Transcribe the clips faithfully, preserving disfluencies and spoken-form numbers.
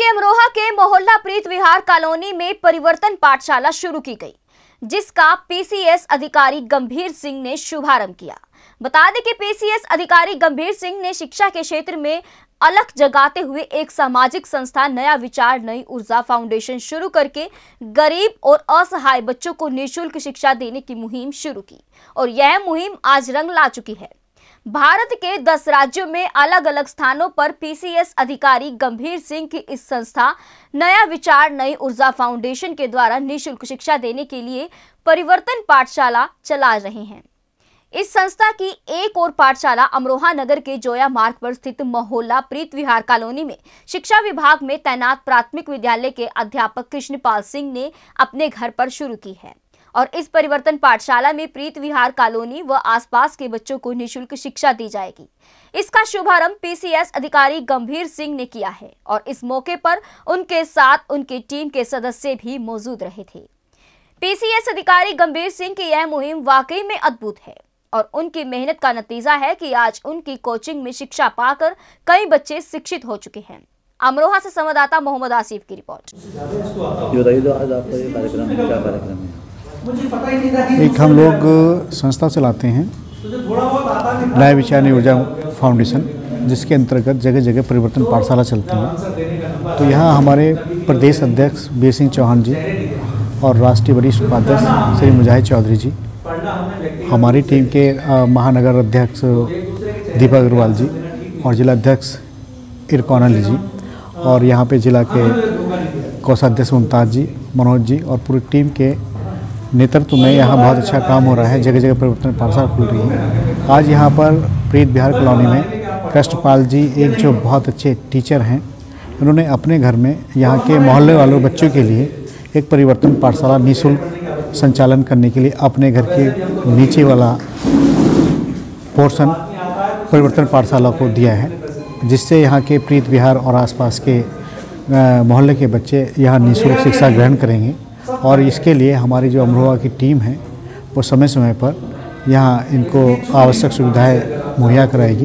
अमरोहा के मोहल्ला प्रीत विहार कॉलोनी में परिवर्तन पाठशाला शुरू की गई, जिसका पीसीएस अधिकारी गंभीर सिंह ने शुभारंभ किया। बता दें कि पीसीएस अधिकारी गंभीर सिंह ने शिक्षा के क्षेत्र में अलख जगाते हुए एक सामाजिक संस्था नया विचार नई ऊर्जा फाउंडेशन शुरू करके गरीब और असहाय बच्चों को निःशुल्क शिक्षा देने की मुहिम शुरू की और यह मुहिम आज रंग ला चुकी है। भारत के दस राज्यों में अलग अलग स्थानों पर पीसीएस अधिकारी गंभीर सिंह की इस संस्था नया विचार नई ऊर्जा फाउंडेशन के द्वारा निःशुल्क शिक्षा देने के लिए परिवर्तन पाठशाला चला रहे हैं। इस संस्था की एक और पाठशाला अमरोहा नगर के जोया मार्ग पर स्थित मोहल्ला प्रीत विहार कॉलोनी में शिक्षा विभाग में तैनात प्राथमिक विद्यालय के अध्यापक कृष्णपाल सिंह ने अपने घर पर शुरू की है और इस परिवर्तन पाठशाला में प्रीत विहार कॉलोनी व आसपास के बच्चों को निःशुल्क शिक्षा दी जाएगी। इसका शुभारंभ पीसीएस अधिकारी गंभीर सिंह ने किया है और इस मौके पर उनके साथ उनकी टीम के सदस्य भी मौजूद रहे थे। पीसीएस अधिकारी गंभीर सिंह की यह मुहिम वाकई में अद्भुत है और उनकी मेहनत का नतीजा है कि आज उनकी कोचिंग में शिक्षा पाकर कई बच्चे शिक्षित हो चुके हैं। अमरोहा से संवाददाता मोहम्मद आसिफ की रिपोर्ट। बताइए तो आज आपका ये कार्यक्रम क्या कार्यक्रम है? एक हम लोग संस्था चलाते हैं नया विचार नई ऊर्जा फाउंडेशन, जिसके अंतर्गत जगह जगह परिवर्तन पाठशाला चलती है। तो यहाँ हमारे प्रदेश अध्यक्ष बीर सिंह चौहान जी और राष्ट्रीय वरिष्ठ उपाध्यक्ष श्री मुजाहिद चौधरी जी, हमारी टीम के महानगर अध्यक्ष दीपक अग्रवाल जी और जिला अध्यक्ष इरकॉन अली जी और यहाँ पे जिला के कोषाध्यक्ष मुमताज़ जी, मनोज जी और पूरी टीम के नेतृत्व में यहाँ बहुत अच्छा काम हो रहा है। जगह जगह परिवर्तन पाठशाला खुल रही है। आज यहाँ पर प्रीत विहार कॉलोनी में कृष्णपाल जी एक जो बहुत अच्छे टीचर हैं, उन्होंने अपने घर में यहाँ के मोहल्ले वालों बच्चों के लिए एक परिवर्तन पाठशाला निःशुल्क संचालन करने के लिए अपने घर के नीचे वाला पोर्शन परिवर्तन पाठशाला को दिया है, जिससे यहाँ के प्रीत विहार और आसपास के मोहल्ले के बच्चे यहाँ निःशुल्क शिक्षा ग्रहण करेंगे। और इसके लिए हमारी जो अमरोहा की टीम है वो समय समय पर यहाँ इनको आवश्यक सुविधाएं मुहैया कराएगी।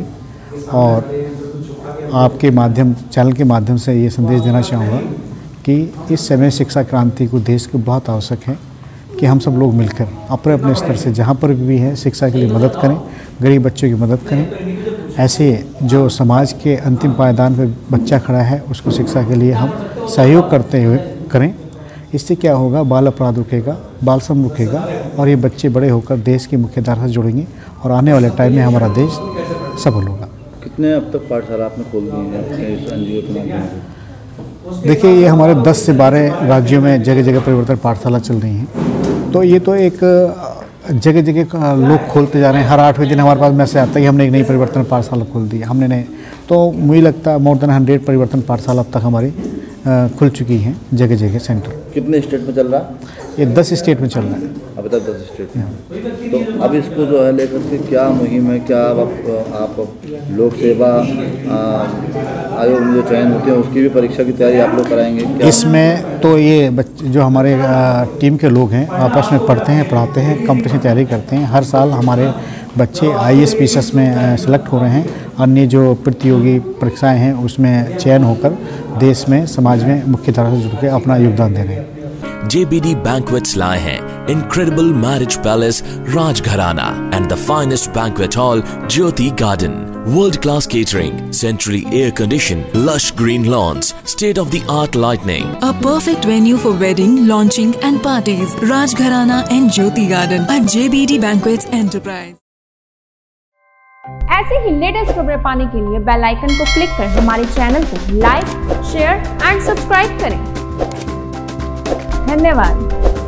और आपके माध्यम चैनल के माध्यम से ये संदेश देना चाहूँगा कि इस समय शिक्षा क्रांति को देश को बहुत आवश्यक है कि हम सब लोग मिलकर अपने अपने स्तर से जहाँ पर भी है शिक्षा के लिए मदद करें, गरीब बच्चों की मदद करें। ऐसे जो समाज के अंतिम पायदान पर बच्चा खड़ा है उसको शिक्षा के लिए हम सहयोग करते हुए करें। इससे क्या होगा, बाल अपराध रुकेगा, बाल श्रम रुकेगा और ये बच्चे बड़े होकर देश की मुख्यधारा से जुड़ेंगे और आने वाले टाइम में हमारा देश सफल होगा। कितने अब तक पाठशाला आपने खोल दी हैं अपने इस एनजीओ के माध्यम से? देखिए, ये हमारे दस से बारह राज्यों में जगह जगह परिवर्तन पाठशाला चल रही हैं। तो ये तो एक जगह जगह लोग खोलते जा रहे हैं। हर आठवें दिन हमारे पास मैसेज आता है कि हमने एक नई परिवर्तन पाठशाला खोल दी हमने नहीं। तो मुझे लगता है मोर देन हंड्रेड परिवर्तन पाठशाला अब तक हमारी खुल चुकी हैं जगह जगह सेंटर। कितने स्टेट में चल रहा है? ये दस स्टेट में चल रहा है अभी तक दस स्टेट में। तो अब इसको जो है लेकर के क्या मुहिम है, क्या आप, आप लोक सेवा आयोग में जो चयन होते हैं उसकी भी परीक्षा की तैयारी आप लोग कराएंगे क्या? इसमें तो ये बच्चे जो हमारे टीम के लोग हैं आपस में पढ़ते हैं, पढ़ाते हैं, कंपटीशन तैयारी करते हैं। हर साल हमारे बच्चे I A S P S S में सेलेक्ट हो रहे हैं। अन्य जो प्रतियोगी परीक्षाएं हैं उसमें चयन होकर देश में समाज में मुख्य धारा से जुड़ के अपना योगदान दे रहे हैं। J B D Banquets लाए हैं Incredible Marriage Palace Rajgharana and the finest banquet hall Jyoti Garden. World class catering, centrally air conditioned, lush green lawns, state of the art lighting. A perfect venue for wedding, launching and parties. Rajgharana and Jyoti Garden at J B D Banquets Enterprise. ऐसे ही latest खबरें पाने के लिए bell icon को click कर हमारे channel को like, share and subscribe करें। धन्यवाद।